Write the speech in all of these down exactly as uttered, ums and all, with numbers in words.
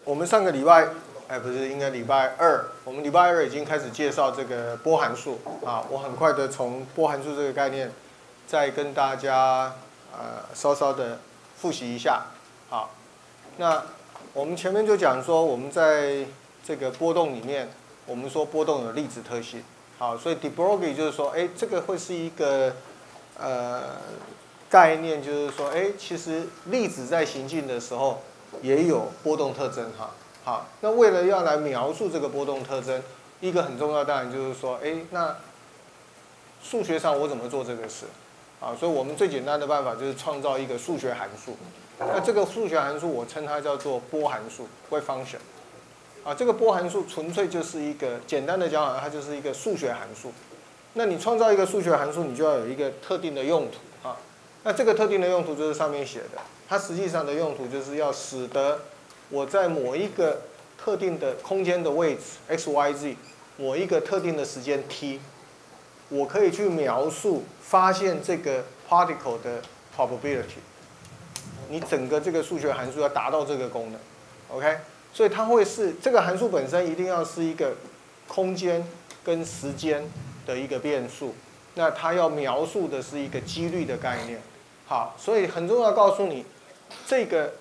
我们上个礼拜，哎，不是，应该礼拜二，我们礼拜二已经开始介绍这个波函数啊。我很快的从波函数这个概念，再跟大家呃稍稍的复习一下。好，那我们前面就讲说，我们在这个波动里面，我们说波动有粒子特性。好，所以 de Broglie 就是说，哎，这个会是一个呃概念，就是说，哎，其实粒子在行进的时候也有波动特征哈。好，那为了要来描述这个波动特征，一个很重要当然就是说，哎，那数学上我怎么做这个事？啊，所以我们最简单的办法就是创造一个数学函数。那这个数学函数我称它叫做波函数 （wave function）。啊，这个波函数纯粹就是一个简单的讲法，它就是一个数学函数。那你创造一个数学函数，你就要有一个特定的用途啊。那这个特定的用途就是上面写的，它实际上的用途就是要使得我在某一个特定的空间的位置 x y z， 某一个特定的时间 t， 我可以去描述发现这个 particle 的 probability。你整个这个数学函数要达到这个功能 ，OK？ 所以它会是这个函数本身一定要是一个空间跟时间的一个变数，那它要描述的是一个几率的概念。好，所以很重要告诉你，这个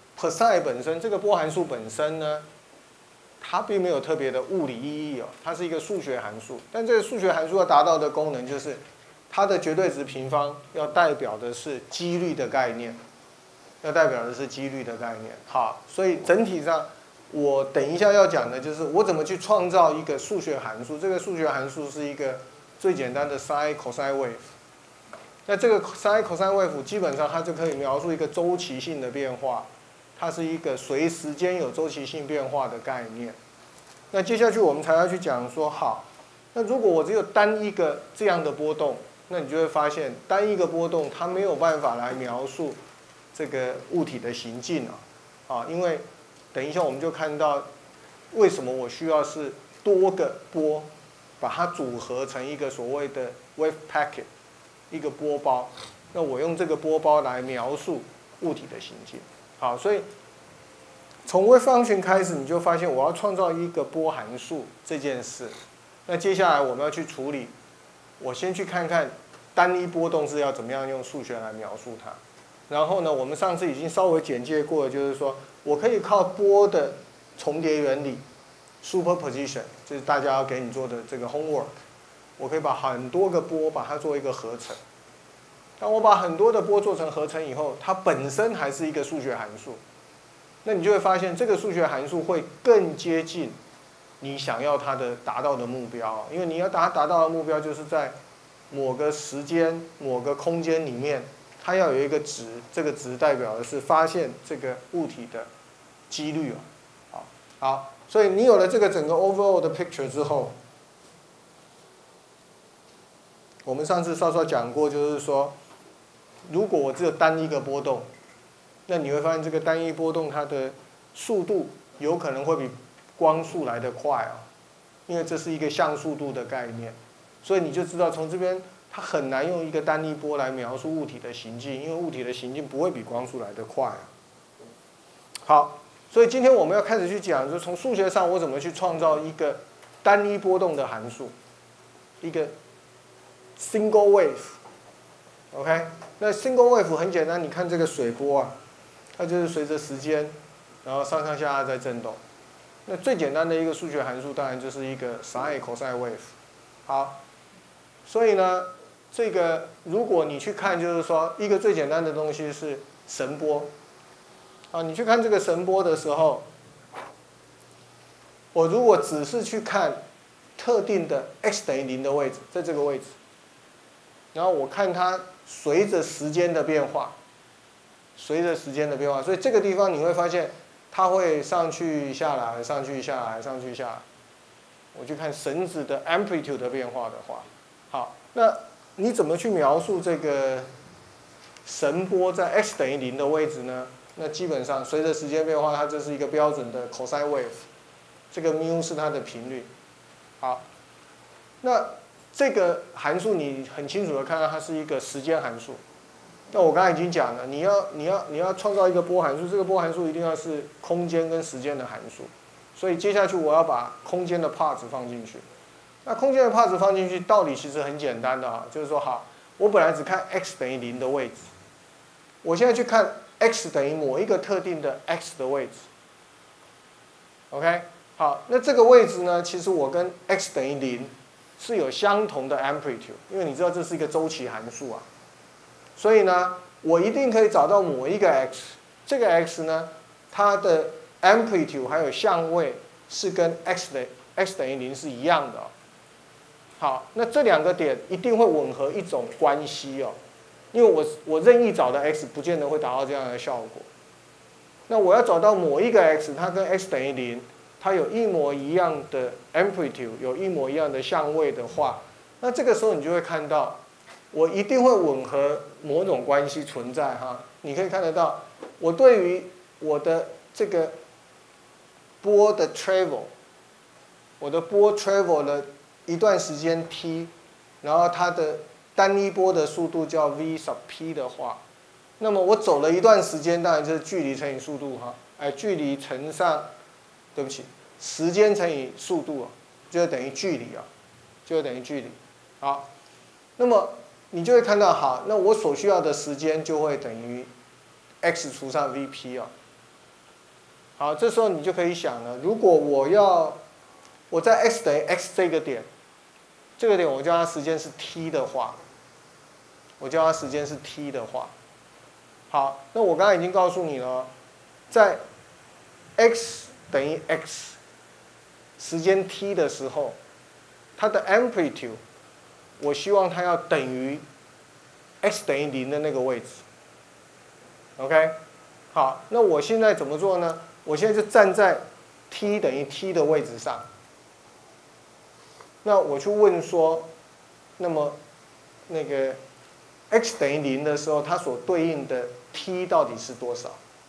psi 本身，这个波函数本身呢，它并没有特别的物理意义哦，它是一个数学函数。但这个数学函数要达到的功能就是，它的绝对值平方要代表的是几率的概念，要代表的是几率的概念。好，所以整体上，我等一下要讲的就是我怎么去创造一个数学函数。这个数学函数是一个最简单的 sin cosine wave。那这个 sin cosine wave 基本上它就可以描述一个周期性的变化。它是一个随时间有周期性变化的概念。那接下去我们才要去讲说，好，那如果我只有单一个这样的波动，那你就会发现单一个波动它没有办法来描述这个物体的行进啊，啊，因为等一下我们就看到为什么我需要是多个波，把它组合成一个所谓的 wave packet， 一个波包。那我用这个波包来描述物体的行进。好，所以从 wave function 开始，你就发现我要创造一个波函数这件事。那接下来我们要去处理，我先去看看单一波动是要怎么样用数学来描述它。然后呢，我们上次已经稍微简介过了，就是说我可以靠波的重叠原理 （superposition）， 这是大家要给你做的这个 homework。我可以把很多个波把它做一个合成。当我把很多的波做成合成以后，它本身还是一个数学函数，那你就会发现这个数学函数会更接近你想要它的达到的目标，因为你要达达到的目标就是在某个时间、某个空间里面，它要有一个值，这个值代表的是发现这个物体的几率啊。好，好，所以你有了这个整个 overall 的 picture 之后，我们上次稍稍讲过，就是说，如果我只有单一个波动，那你会发现这个单一波动它的速度有可能会比光速来得快啊，因为这是一个像速度的概念，所以你就知道从这边它很难用一个单一波来描述物体的行进，因为物体的行进不会比光速来得快啊。好，所以今天我们要开始去讲，就是从数学上我怎么去创造一个单一波动的函数，一个 single wave。OK， 那 single wave 很简单，你看这个水波啊，它就是随着时间，然后上上下下在震动。那最简单的一个数学函数，当然就是一个 sin cosine wave。好，所以呢，这个如果你去看，就是说一个最简单的东西是神波。啊，你去看这个神波的时候，我如果只是去看特定的 x 等于零的位置，在这个位置，然后我看它随着时间的变化，随着时间的变化，所以这个地方你会发现它会上去下来，上去下来，上去下来。我去看绳子的 amplitude 的变化的话，好，那你怎么去描述这个神波在 x 等于零的位置呢？那基本上随着时间变化，它就是一个标准的 cosine wave， 这个 mu 是它的频率。好，那这个函数你很清楚的看到它是一个时间函数， 那我刚才已经讲了，你要你要你要创造一个波函数，这个波函数一定要是空间跟时间的函数。所以接下去我要把空间的 parts 放进去。那空间的 parts 放进去，道理其实很简单的啊，就是说好，我本来只看 x 等于零的位置，我现在去看 x 等于某一个特定的 x 的位置。OK， 好，那这个位置呢，其实我跟 x 等于零是有相同的 amplitude， 因为你知道这是一个周期函数啊，所以呢，我一定可以找到某一个 x， 这个 x 呢，它的 amplitude 还有相位是跟 x 的 x 等于零是一样的哦。好，那这两个点一定会吻合一种关系哦，因为我我任意找的 x 不见得会达到这样的效果。那我要找到某一个 x， 它跟 x 等于零，它有一模一样的 amplitude， 有一模一样的相位的话，那这个时候你就会看到，我一定会吻合某种关系存在哈。你可以看得到，我对于我的这个波的 travel， 我的波 travel 了一段时间 t， 然后它的单一波的速度叫 v sub p 的话，那么我走了一段时间，当然就是距离乘以速度哈，哎，距离乘上，对不起，时间乘以速度啊，就等于距离啊，就等于距离。好，那么你就会看到，好，那我所需要的时间就会等于 x 除上 vp 啊。好，这时候你就可以想了，如果我要我在 x 等于 x 这个点，这个点我叫它时间是 t 的话，我叫它时间是 t 的话，好，那我刚才已经告诉你了，在 x 等于 x 时间 t 的时候，它的 amplitude， 我希望它要等于 x 等于零的那个位置。OK， 好，那我现在怎么做呢？我现在就站在 t 等于 t 的位置上。那我去问说，那么那个 x 等于零的时候，它所对应的 t 到底是多少？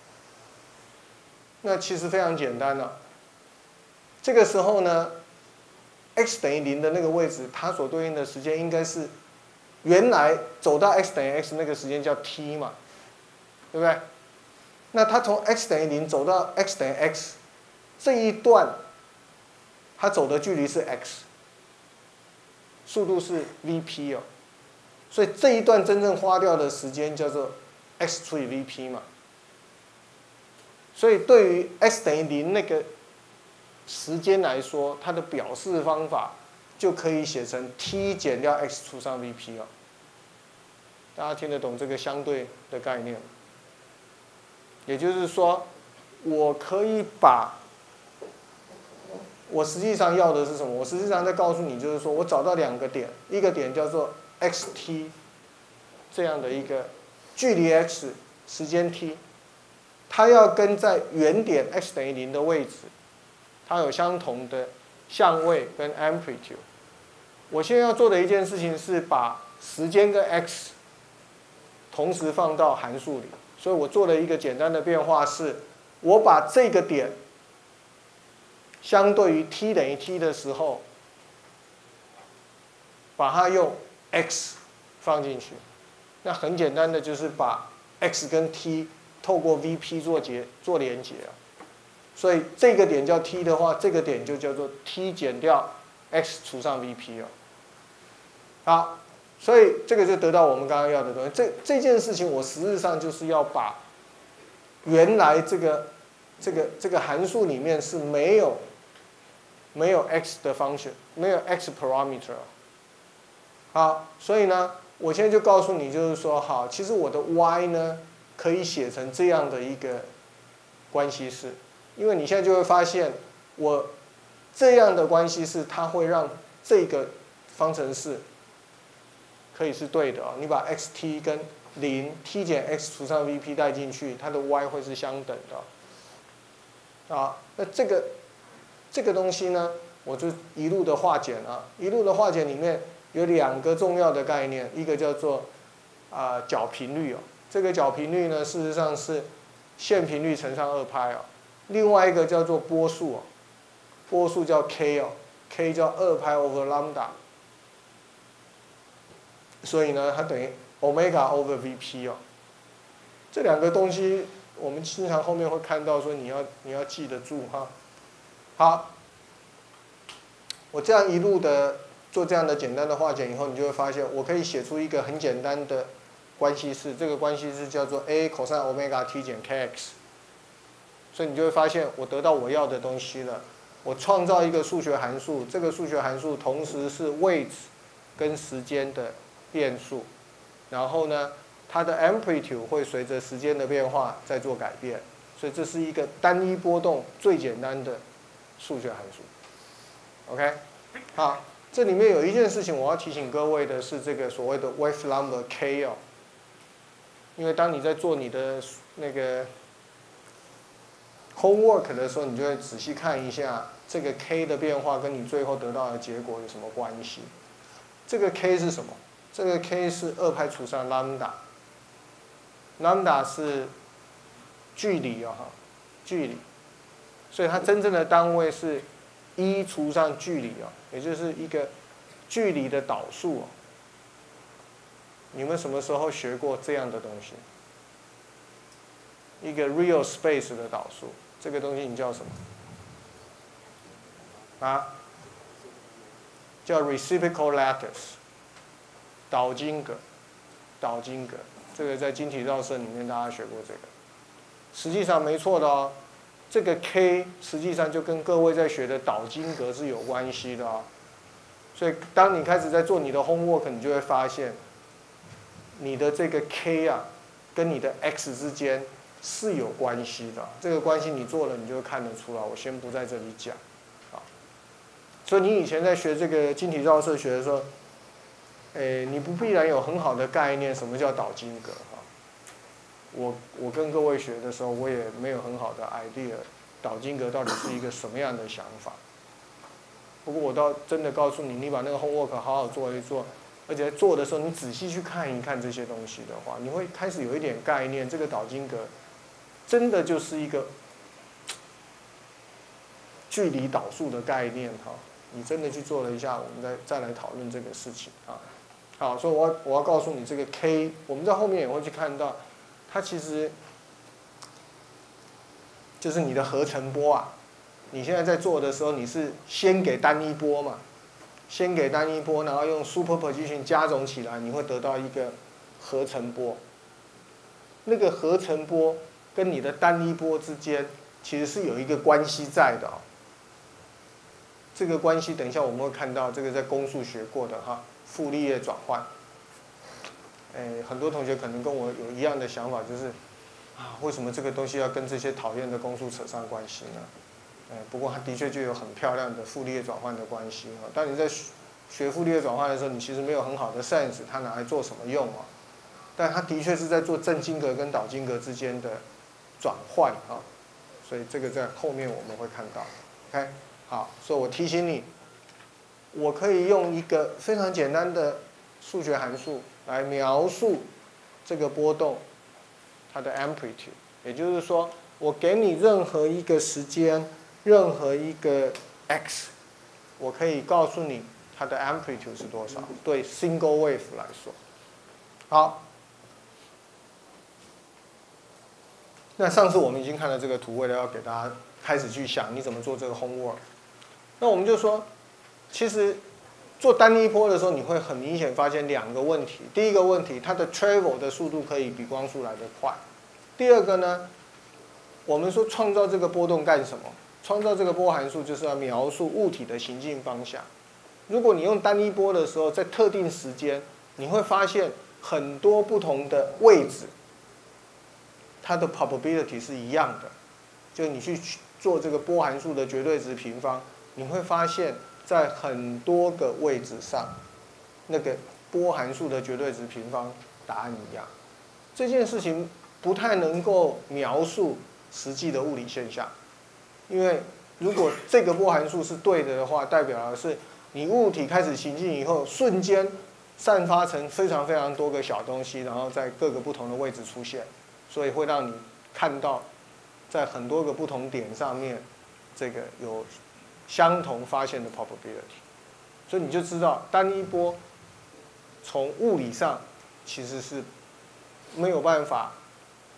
那其实非常简单了、啊。这个时候呢 ，x 等于零的那个位置，它所对应的时间应该是原来走到 x 等于 x 那个时间叫 t 嘛，对不对？那它从 x 等于零走到 x 等于 x 这一段，它走的距离是 x。速度是 vp 哦，所以这一段真正花掉的时间叫做 x 除以 vp 嘛。所以对于 x 等于零那个时间来说，它的表示方法就可以写成 t 减掉 x 除上 vp 哦。大家听得懂这个相对的概念？也就是说，我可以把我实际上要的是什么？我实际上在告诉你，就是说我找到两个点，一个点叫做 xt 这样的一个距离 x 时间 t， 它要跟在原点 x 等于零的位置，它有相同的相位跟 amplitude。我现在要做的一件事情是把时间跟 x 同时放到函数里，所以我做了一个简单的变化是，我把这个点相对于 t 等于 t 的时候，把它用 x 放进去，那很简单的就是把 x 跟 t 透过 vp 做结做连结啊，所以这个点叫 t 的话，这个点就叫做 t 减掉 x 除上 vp 哦。好，所以这个就得到我们刚刚要的东西。这这件事情我实质上就是要把原来这个这个这个函数里面是没有。没有 x 的 function， 没有 x parameter。好，所以呢，我现在就告诉你，就是说，好，其实我的 y 呢，可以写成这样的一个关系式，因为你现在就会发现，我这样的关系式，它会让这个方程式可以是对的啊、哦。你把 xt 跟零 t 减 x 除上 vp 带进去，它的 y 会是相等的。啊，那这个。这个东西呢，我就一路的化简啊，一路的化简里面有两个重要的概念，一个叫做啊、呃、角频率哦，这个角频率呢，事实上是线频率乘上二拍哦，另外一个叫做波速哦，波速叫 k 哦 ，k 叫二拍 over lambda， 所以呢，它等于 omega over vp 哦， 这两个东西我们经常后面会看到说你要你要记得住哈。好，我这样一路的做这样的简单的化简以后，你就会发现我可以写出一个很简单的关系式，这个关系式叫做 a cos omega t 减 kx， 所以你就会发现我得到我要的东西了。我创造一个数学函数，这个数学函数同时是位置跟时间的变数，然后呢，它的 amplitude 会随着时间的变化在做改变，所以这是一个单一波动最简单的数学函数。OK， 好，这里面有一件事情我要提醒各位的是这个所谓的 wave number k 哦，因为当你在做你的那个 homework 的时候，你就会仔细看一下这个 k 的变化跟你最后得到的结果有什么关系。这个 k 是什么？这个 k 是二派除上 lambda，lambda 是距离哦哈，距离，所以它真正的单位是一除上距离哦，也就是一个距离的导数哦。你们什么时候学过这样的东西？一个 real space 的导数，这个东西你叫什么？啊？叫 reciprocal lattice， 导晶格，导晶格，这个在晶体绕射里面大家学过这个。实际上没错的哦，这个 k 实际上就跟各位在学的导晶格是有关系的哦。所以当你开始在做你的 homework， 你就会发现，你的这个 k 啊，跟你的 x 之间是有关系的。这个关系你做了，你就会看得出来。我先不在这里讲。所以你以前在学这个晶体绕射学的时候，诶，你不必然有很好的概念什么叫导晶格哈。我我跟各位学的时候，我也没有很好的 idea， 导晶格到底是一个什么样的想法。不过我倒真的告诉你，你把那个 homework 好好做一做，而且在做的时候你仔细去看一看这些东西的话，你会开始有一点概念，这个导晶格真的就是一个距离导数的概念哈。你真的去做了一下，我们再再来讨论这个事情啊。好，所以我要我要告诉你，这个 k， 我们在后面也会去看到，它其实就是你的合成波啊。你现在在做的时候，你是先给单一波嘛，先给单一波，然后用 superposition 加总起来，你会得到一个合成波。那个合成波跟你的单一波之间其实是有一个关系在的啊。这个关系，等一下我们会看到，这个在公数学过的哈，傅立叶转换。诶，很多同学可能跟我有一样的想法，就是啊，为什么这个东西要跟这些讨厌的公数扯上关系呢？诶，不过它的确就有很漂亮的傅立叶转换的关系啊。当你在学傅立叶转换的时候，你其实没有很好的 sense， 它拿来做什么用啊？但它的确是在做正晶格跟导晶格之间的转换啊，所以这个在后面我们会看到。OK。好，所以我提醒你，我可以用一个非常简单的数学函数来描述这个波动它的 amplitude， 也就是说，我给你任何一个时间，任何一个 x， 我可以告诉你它的 amplitude 是多少，对 single wave 来说。好，那上次我们已经看了这个图，为了要给大家开始去想你怎么做这个 homework。那我们就说，其实做单一波的时候，你会很明显发现两个问题。第一个问题，它的 travel 的速度可以比光速来得快。第二个呢，我们说创造这个波动干什么？创造这个波函数就是要描述物体的行进方向。如果你用单一波的时候，在特定时间，你会发现很多不同的位置，它的 probability 是一样的。就你去做这个波函数的绝对值平方。你会发现在很多个位置上，那个波函数的绝对值平方答案一样。这件事情不太能够描述实际的物理现象，因为如果这个波函数是对的的话，代表的是你物体开始行进以后，瞬间散发成非常非常多个小东西，然后在各个不同的位置出现，所以会让你看到在很多个不同点上面，这个有相同发现的 probability， 所以你就知道单一波从物理上其实是没有办法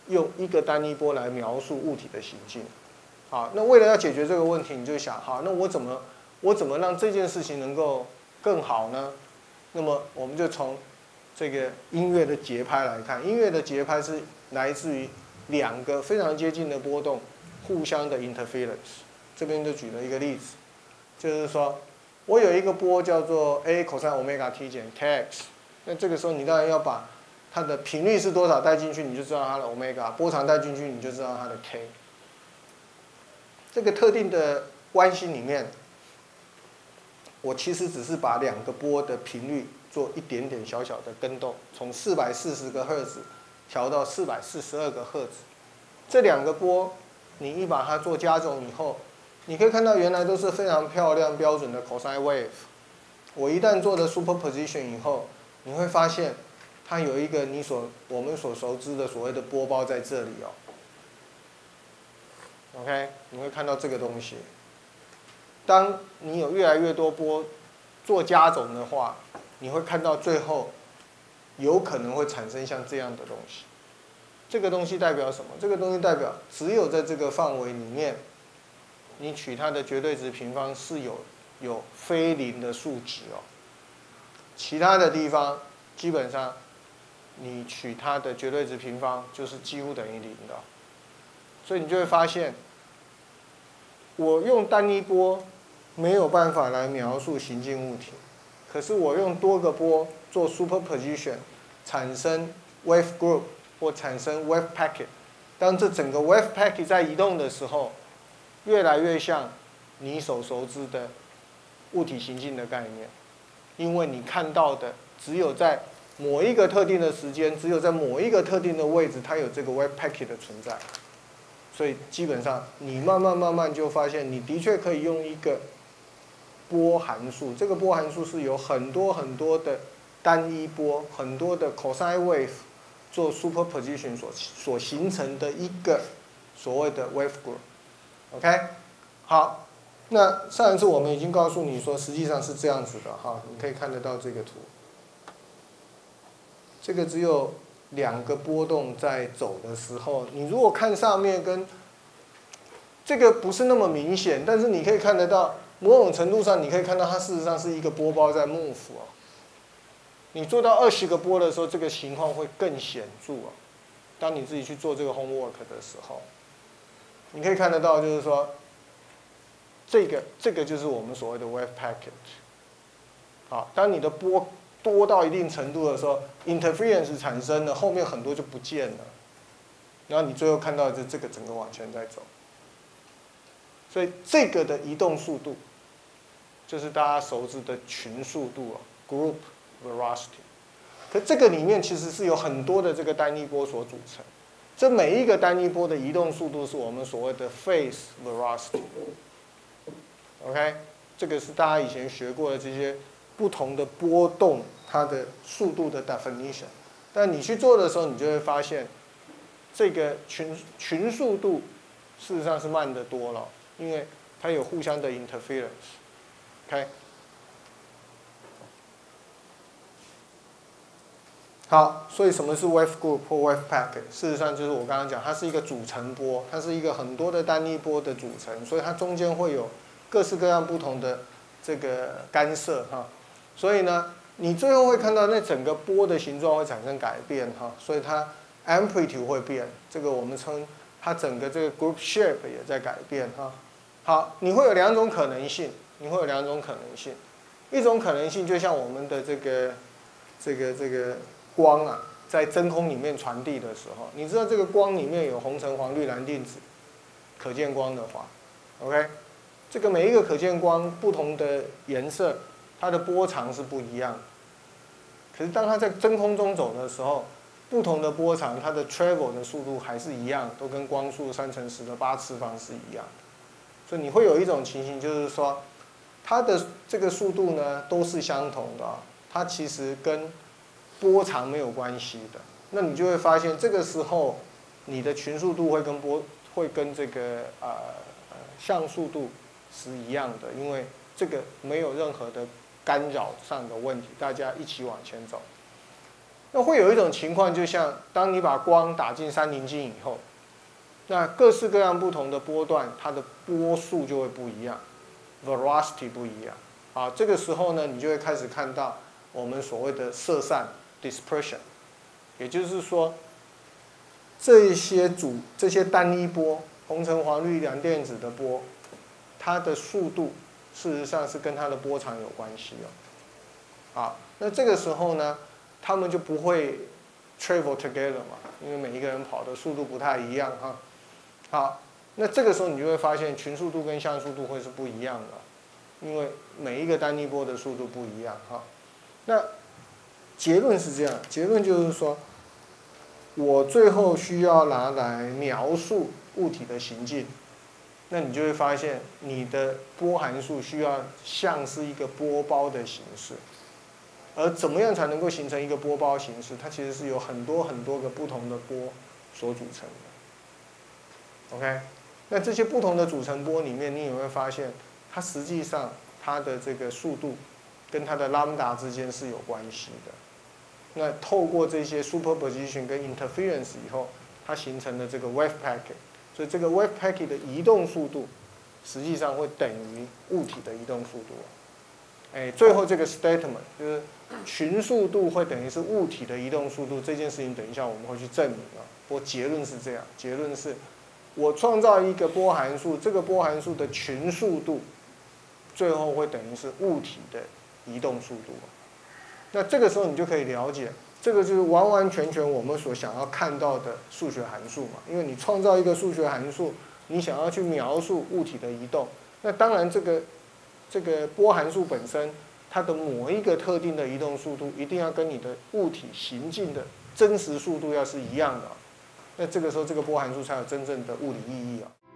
用一个单一波来描述物体的行进。好，那为了要解决这个问题，你就想，好，那我怎么我怎么让这件事情能够更好呢？那么我们就从这个音乐的节拍来看，音乐的节拍是来自于两个非常接近的波动互相的 interference。这边就举了一个例子，就是说我有一个波叫做 a cos omega t 减 kx， 那这个时候你当然要把它的频率是多少带进去，你就知道它的 omega， 波长带进去，你就知道它的 k。这个特定的关系里面，我其实只是把两个波的频率做一点点小小的更动，从四百四十个赫兹调到四百四十二个赫兹。这两个波，你一把它做加总以后，你可以看到原来都是非常漂亮标准的 cosine wave。我一旦做了 superposition 以后，你会发现它有一个你所我们所熟知的所谓的波包在这里哦。OK， 你会看到这个东西。当你有越来越多波做加总的话，你会看到最后有可能会产生像这样的东西。这个东西代表什么？这个东西代表只有在这个范围里面，你取它的绝对值平方是有有非零的数值哦。其他的地方基本上你取它的绝对值平方就是几乎等于零的。所以你就会发现，我用单一波没有办法来描述行进物体，可是我用多个波做 superposition， 产生 wave group 或产生 wave packet。当这整个 wave packet 在移动的时候，越来越像你所熟知的物体行进的概念，因为你看到的只有在某一个特定的时间，只有在某一个特定的位置，它有这个 wave packet 的存在。所以基本上，你慢慢慢慢就发现，你的确可以用一个波函数，这个波函数是由很多很多的单一波、很多的 cosine wave 做 superposition 所所形成的一个所谓的 wave group。OK， 好，那上一次我们已经告诉你说，实际上是这样子的哈，你可以看得到这个图，这个只有两个波动在走的时候，你如果看上面跟这个不是那么明显，但是你可以看得到，某种程度上你可以看到它事实上是一个波包在 move 哦。你做到二十个波的时候，这个情况会更显著哦。当你自己去做这个 homework 的时候，你可以看得到，就是说，这个这个就是我们所谓的 wave packet。好，当你的波多到一定程度的时候 ，interference 产生了，后面很多就不见了，然后你最后看到就这个整个往前在走，所以这个的移动速度，就是大家熟知的群速度哦 ，group velocity。可这个里面其实是有很多的这个单一波所组成，这每一个单一波的移动速度是我们所谓的 phase velocity。OK， 这个是大家以前学过的这些不同的波动。它的速度的 definition， 但你去做的时候，你就会发现，这个群群速度事实上是慢得多了，因为它有互相的 interference。OK， 好，所以什么是 wave group 或 wave packet？ 事实上就是我刚刚讲，它是一个组成波，它是一个很多的单一波的组成，所以它中间会有各式各样不同的这个干涉哈，所以呢。你最后会看到那整个波的形状会产生改变哈，所以它 amplitude 会变，这个我们称它整个这个 group shape 也在改变哈。好，你会有两种可能性，你会有两种可能性，一种可能性就像我们的这个这个这个光啊，在真空里面传递的时候，你知道这个光里面有红橙黄绿蓝靛紫，可见光的话 ，OK， 这个每一个可见光不同的颜色。它的波长是不一样的，可是当它在真空中走的时候，不同的波长，它的 travel 的速度还是一样，都跟光速三乘十的八次方是一样的。所以你会有一种情形，就是说，它的这个速度呢都是相同的，它其实跟波长没有关系的。那你就会发现，这个时候你的群速度会跟波会跟这个呃呃像速度是一样的，因为这个没有任何的干扰上的问题，大家一起往前走。 那会有一种情况，就像当你把光打进三棱镜以后，那各式各样不同的波段，它的波速就会不一样 ，velocity 不一样。啊，这个时候呢，你就会开始看到我们所谓的色散 dispersion， 也就是说，这些主这些单一波，红橙黄绿蓝靛紫的波，它的速度事实上是跟它的波长有关系哦。好，那这个时候呢，他们就不会 travel together 嘛，因为每一个人跑的速度不太一样哈。好，那这个时候你就会发现群速度跟像素度会是不一样的，因为每一个单一波的速度不一样哈。那结论是这样，结论就是说，我最后需要拿来描述物体的行进，那你就会发现你的波函数需要像是一个波包的形式。而怎么样才能够形成一个波包形式？它其实是由很多很多个不同的波所组成的。OK， 那这些不同的组成波里面，你也会发现，它实际上它的这个速度跟它的 lambda 之间是有关系的。那透过这些 superposition 跟 interference 以后，它形成了这个 wave packet， 所以这个 wave packet 的移动速度实际上会等于物体的移动速度。哎，最后这个 statement 就是群速度会等于是物体的移动速度，这件事情等一下我们会去证明啊。不过结论是这样，结论是我创造一个波函数，这个波函数的群速度最后会等于是物体的移动速度。那这个时候你就可以了解，这个就是完完全全我们所想要看到的数学函数嘛。因为你创造一个数学函数，你想要去描述物体的移动，那当然这个这个波函数本身，它的某一个特定的移动速度，一定要跟你的物体行进的真实速度要是一样的，那这个时候这个波函数才有真正的物理意义啊。